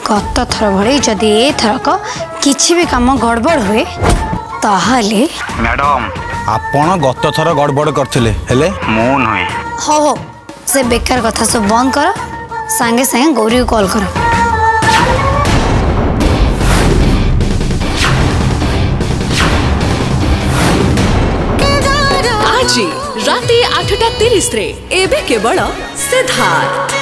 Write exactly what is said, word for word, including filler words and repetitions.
गत थर भली जदि एथरक किछि भी काम गड़बड़ हुए ताहले मैडम आपण गत थर गड़बड़ करथिले हेले मु नुहे। हो हो से बेकार कथा सब बंद कर सांगे सांगे गौरी को कॉल कर। आज राति आठटा तीस रे एबे केवल सिद्धार्थ।